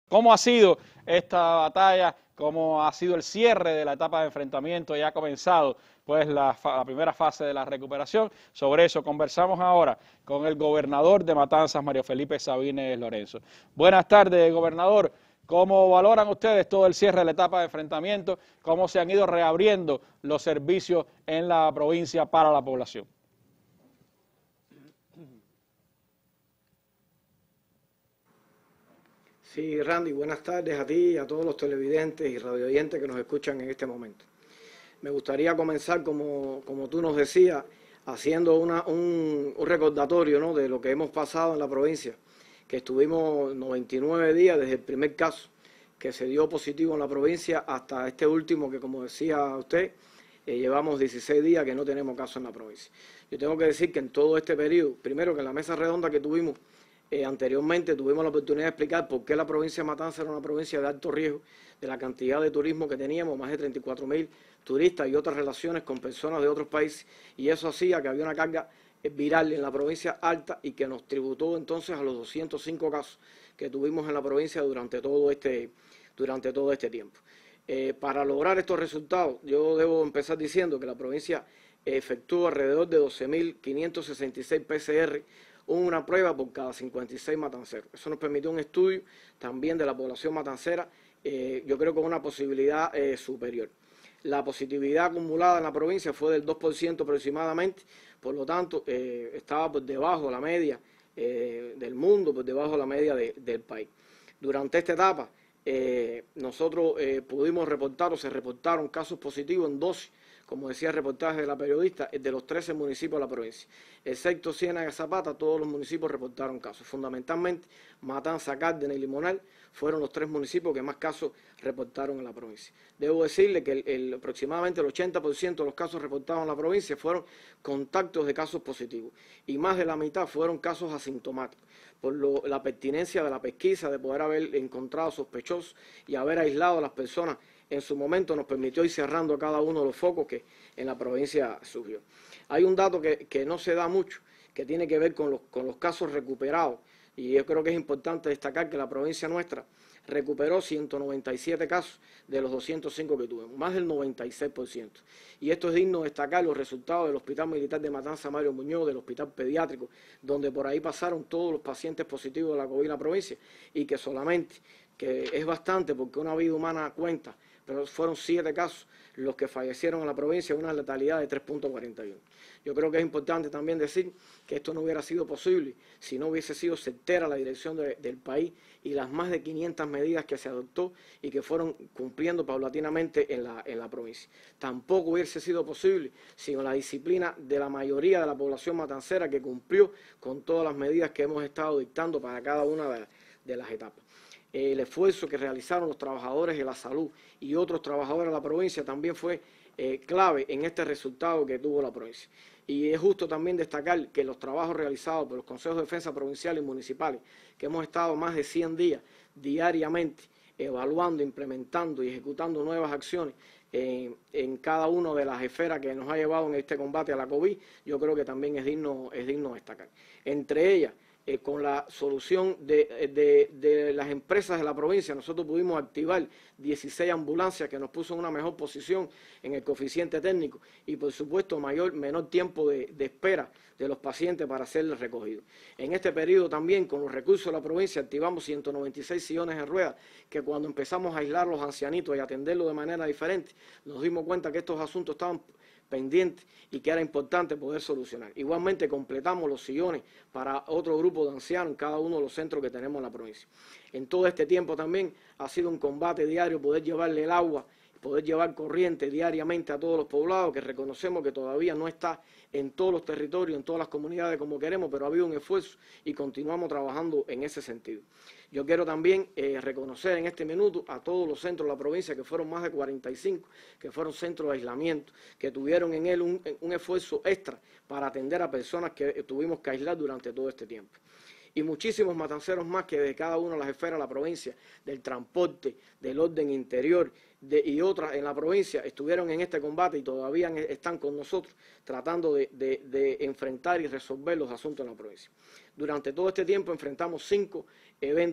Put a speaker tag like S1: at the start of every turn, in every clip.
S1: ¿Cómo ha sido esta batalla? ¿Cómo ha sido el cierre de la etapa de enfrentamiento? Ya ha comenzado pues la primera fase de la recuperación. Sobre eso conversamos ahora con el gobernador de Matanzas, Mario Felipe Sabines Lorenzo. Buenas tardes, gobernador. ¿Cómo valoran ustedes todo el cierre de la etapa de enfrentamiento? ¿Cómo se han ido reabriendo los servicios en la provincia para la población?
S2: Sí, Randy, buenas tardes a ti y a todos los televidentes y radioyentes que nos escuchan en este momento. Me gustaría comenzar, como tú nos decías, haciendo un recordatorio, ¿no?, de lo que hemos pasado en la provincia, que estuvimos 99 días desde el primer caso que se dio positivo en la provincia hasta este último que, como decía usted, llevamos 16 días que no tenemos caso en la provincia. Yo tengo que decir que en todo este periodo, primero que en la mesa redonda que tuvimos anteriormente, tuvimos la oportunidad de explicar por qué la provincia de Matanzas era una provincia de alto riesgo, de la cantidad de turismo que teníamos, más de 34.000 turistas y otras relaciones con personas de otros países, y eso hacía que había una carga viral en la provincia alta y que nos tributó entonces a los 205 casos que tuvimos en la provincia durante todo este tiempo. Para lograr estos resultados, yo debo empezar diciendo que la provincia efectuó alrededor de 12.566 PCR, una prueba por cada 56 matanceros. Eso nos permitió un estudio también de la población matancera, yo creo con una posibilidad superior. La positividad acumulada en la provincia fue del 2% aproximadamente, por lo tanto estaba por debajo de la media del mundo, por debajo de la media del país. Durante esta etapa nosotros pudimos reportar o se reportaron casos positivos en 12, como decía el reportaje de la periodista, de los 13 municipios de la provincia. Excepto Ciénaga y Zapata, todos los municipios reportaron casos. Fundamentalmente, Matanza, Cárdenas y Limonal fueron los 3 municipios que más casos reportaron en la provincia. Debo decirle que aproximadamente el 80% de los casos reportados en la provincia fueron contactos de casos positivos y más de la mitad fueron casos asintomáticos, por la pertinencia de la pesquisa, de poder haber encontrado sospechosos y haber aislado a las personas en su momento nos permitió ir cerrando cada uno de los focos que en la provincia surgió. Hay un dato que no se da mucho, que tiene que ver con los casos recuperados, y yo creo que es importante destacar que la provincia nuestra recuperó 197 casos de los 205 que tuvimos, más del 96%. Y esto es digno de destacar los resultados del Hospital Militar de Matanza Mario Muñoz, del Hospital Pediátrico, donde por ahí pasaron todos los pacientes positivos de la COVID en la provincia, y que solamente, que es bastante porque una vida humana cuenta, pero fueron 7 casos los que fallecieron en la provincia, una letalidad de 3.41. Yo creo que es importante también decir que esto no hubiera sido posible si no hubiese sido certera la dirección del país y las más de 500 medidas que se adoptó y que fueron cumpliendo paulatinamente en la provincia. Tampoco hubiese sido posible sin la disciplina de la mayoría de la población matancera que cumplió con todas las medidas que hemos estado dictando para cada una de las etapas. El esfuerzo que realizaron los trabajadores de la salud y otros trabajadores de la provincia también fue clave en este resultado que tuvo la provincia. Y es justo también destacar que los trabajos realizados por los consejos de defensa provinciales y municipales, que hemos estado más de 100 días diariamente evaluando, implementando y ejecutando nuevas acciones en cada una de las esferas que nos ha llevado en este combate a la COVID, yo creo que también es digno destacar. Entre ellas, con la solución de las empresas de la provincia, nosotros pudimos activar 16 ambulancias que nos puso en una mejor posición en el coeficiente técnico y, por supuesto, menor tiempo de espera de los pacientes para ser recogidos. En este periodo también, con los recursos de la provincia, activamos 196 sillones en ruedas, que cuando empezamos a aislar los ancianitos y atenderlos de manera diferente, nos dimos cuenta que estos asuntos estaban pendientes y que era importante poder solucionar. Igualmente completamos los sillones para otro grupo de ancianos en cada uno de los centros que tenemos en la provincia. En todo este tiempo también ha sido un combate diario poder llevarle el agua, poder llevar corriente diariamente a todos los poblados, que reconocemos que todavía no está en todos los territorios, en todas las comunidades como queremos, pero ha habido un esfuerzo y continuamos trabajando en ese sentido. Yo quiero también reconocer en este minuto a todos los centros de la provincia, que fueron más de 45, que fueron centros de aislamiento, que tuvieron en él un esfuerzo extra para atender a personas que tuvimos que aislar durante todo este tiempo. Y muchísimos matanceros más que de cada una de las esferas de la provincia, del transporte, del orden interior y otras en la provincia, estuvieron en este combate y todavía están con nosotros tratando de enfrentar y resolver los asuntos en la provincia. Durante todo este tiempo enfrentamos 5 eventos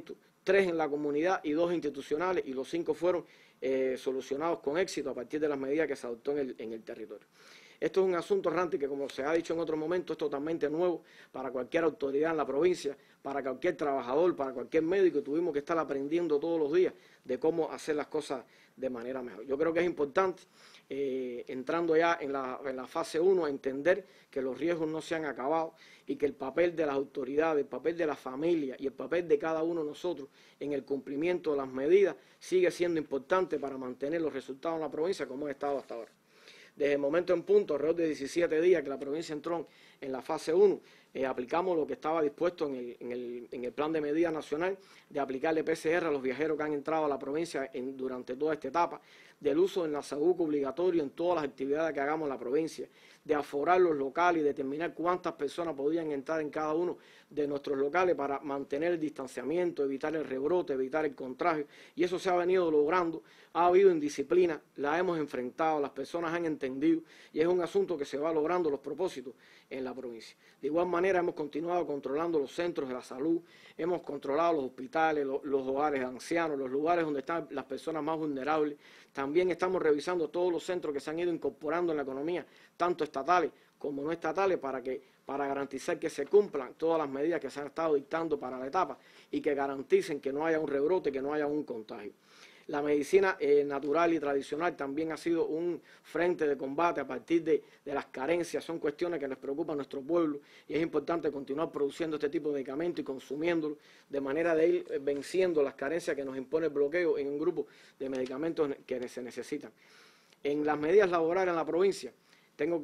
S2: 3 en la comunidad y 2 institucionales, y los 5 fueron solucionados con éxito a partir de las medidas que se adoptó en el territorio. Esto es un asunto, Randy, que como se ha dicho en otro momento, es totalmente nuevo para cualquier autoridad en la provincia, para cualquier trabajador, para cualquier médico. Tuvimos que estar aprendiendo todos los días de cómo hacer las cosas de manera mejor. Yo creo que es importante, entrando ya en la fase 1, entender que los riesgos no se han acabado y que el papel de las autoridades, el papel de la familia y el papel de cada uno de nosotros en el cumplimiento de las medidas sigue siendo importante para mantener los resultados en la provincia como ha estado hasta ahora. Desde el momento en punto, alrededor de 17 días que la provincia entró en la fase 1, aplicamos lo que estaba dispuesto en el plan de medidas nacional de aplicarle PCR a los viajeros que han entrado a la provincia durante toda esta etapa, del uso del nasabuco obligatorio en todas las actividades que hagamos en la provincia, de aforar los locales y determinar cuántas personas podían entrar en cada uno de nuestros locales para mantener el distanciamiento, evitar el rebrote, evitar el contagio, y eso se ha venido logrando. Ha habido indisciplina, la hemos enfrentado, las personas han entendido, y es un asunto que se va logrando los propósitos en la provincia. De igual manera hemos continuado controlando los centros de la salud, hemos controlado los hospitales, los hogares de ancianos, los lugares donde están las personas más vulnerables. También estamos revisando todos los centros que se han ido incorporando en la economía, tanto estatales como no estatales, para garantizar que se cumplan todas las medidas que se han estado dictando para la etapa y que garanticen que no haya un rebrote, que no haya un contagio. La medicina natural y tradicional también ha sido un frente de combate a partir de las carencias. Son cuestiones que les preocupan a nuestro pueblo y es importante continuar produciendo este tipo de medicamentos y consumiéndolos de manera de ir venciendo las carencias que nos impone el bloqueo en un grupo de medicamentos que se necesitan. En las medidas laborales en la provincia, tengo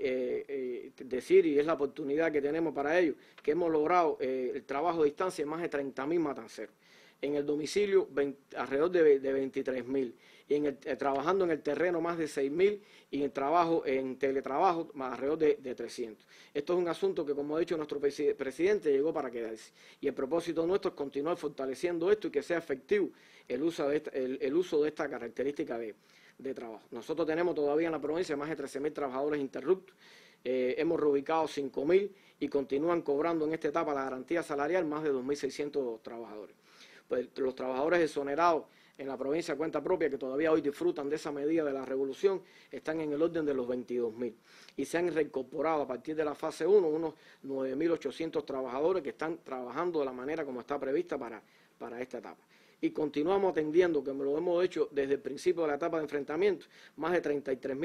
S2: que decir, y es la oportunidad que tenemos para ello, que hemos logrado el trabajo a distancia en más de 30.000 matanceros. En el domicilio alrededor de 23.000, y trabajando en el terreno más de 6.000, y en teletrabajo alrededor de 300. Esto es un asunto que, como ha dicho nuestro presidente, llegó para quedarse. Y el propósito nuestro es continuar fortaleciendo esto y que sea efectivo el uso de esta característica de trabajo. Nosotros tenemos todavía en la provincia más de 13.000 trabajadores interruptos. Hemos reubicado 5.000 y continúan cobrando en esta etapa la garantía salarial más de 2.600 trabajadores. Pues los trabajadores exonerados en la provincia de cuenta propia, que todavía hoy disfrutan de esa medida de la revolución, están en el orden de los 22.000. Y se han reincorporado a partir de la fase 1 unos 9.800 trabajadores que están trabajando de la manera como está prevista para esta etapa. Y continuamos atendiendo, que lo hemos hecho desde el principio de la etapa de enfrentamiento, más de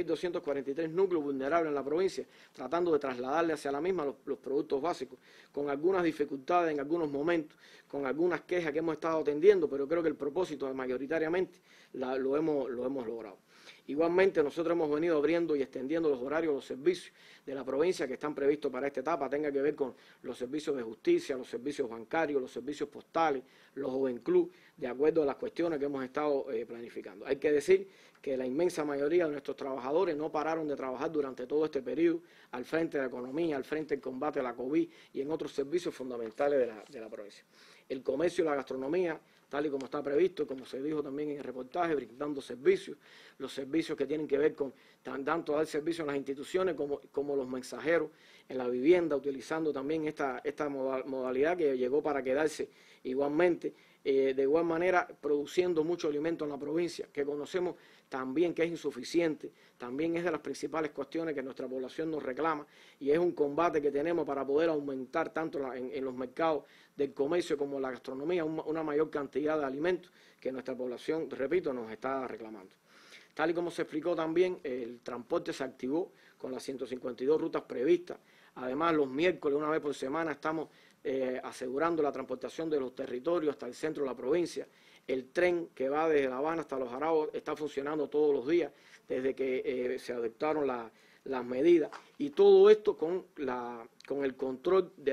S2: 33.243 núcleos vulnerables en la provincia, tratando de trasladarle hacia la misma los productos básicos, con algunas dificultades en algunos momentos, con algunas quejas que hemos estado atendiendo, pero creo que el propósito mayoritariamente lo hemos logrado. Igualmente, nosotros hemos venido abriendo y extendiendo los horarios de los servicios de la provincia que están previstos para esta etapa, tenga que ver con los servicios de justicia, los servicios bancarios, los servicios postales, los Joven Club, de acuerdo a las cuestiones que hemos estado planificando. Hay que decir que la inmensa mayoría de nuestros trabajadores no pararon de trabajar durante todo este periodo al frente de la economía, al frente del combate a la COVID y en otros servicios fundamentales de la provincia. El comercio y la gastronomía, tal y como está previsto, como se dijo también en el reportaje, brindando servicios, los servicios que tienen que ver con tanto dar servicio a las instituciones como los mensajeros en la vivienda, utilizando también esta modalidad que llegó para quedarse igualmente. De igual manera, produciendo mucho alimento en la provincia, que conocemos también que es insuficiente, también es de las principales cuestiones que nuestra población nos reclama, y es un combate que tenemos para poder aumentar tanto en los mercados del comercio como la gastronomía una mayor cantidad de alimentos que nuestra población, repito, nos está reclamando. Tal y como se explicó también, el transporte se activó con las 152 rutas previstas. Además, los miércoles, una vez por semana, estamos asegurando la transportación de los territorios hasta el centro de la provincia. El tren que va desde La Habana hasta Los Jaraos está funcionando todos los días desde que se adoptaron las medidas. Y todo esto con el control de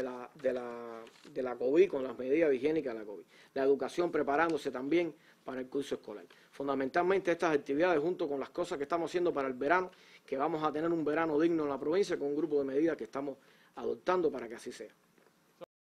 S2: la COVID, con las medidas higiénicas de la COVID. La educación preparándose también para el curso escolar. Fundamentalmente estas actividades, junto con las cosas que estamos haciendo para el verano, que vamos a tener un verano digno en la provincia con un grupo de medidas que estamos adoptando para que así sea.